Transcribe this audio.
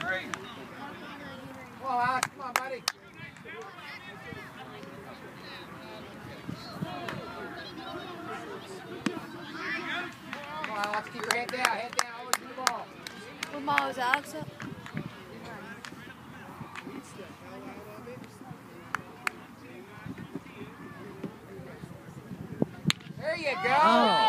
Come on, Alex. Come on, buddy. Come on, Alex. Keep your head down. Head down. Always do the ball. What ball was Alex up? There you go. Oh.